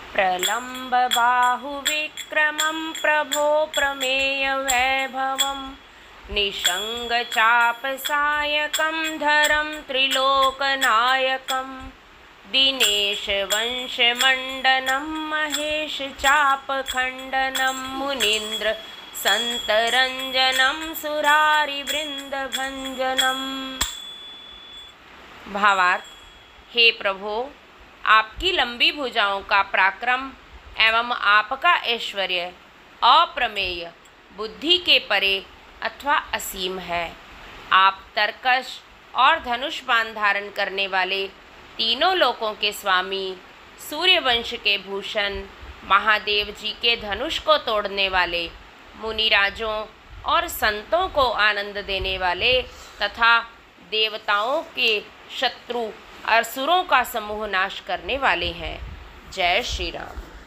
प्रलम्ब बाहुविक्रमं प्रभो प्रमेय वैभवं निषङ्ग चापसायकं धरं त्रिलोकनायकं दिनेश वंशमण्डनं महेश चापखण्डनं मुनीन्द्र संतरंजनम सुरारिवृंदभंजनम। भावार्थ, हे प्रभो, आपकी लंबी भुजाओं का पराक्रम एवं आपका ऐश्वर्य अप्रमेय, बुद्धि के परे अथवा असीम है। आप तरकश और धनुष बाण धारण करने वाले तीनों लोकों के स्वामी, सूर्यवंश के भूषण, महादेव जी के धनुष को तोड़ने वाले, मुनिराजों और संतों को आनंद देने वाले तथा देवताओं के शत्रु असुरों का समूह नाश करने वाले हैं। जय श्री राम।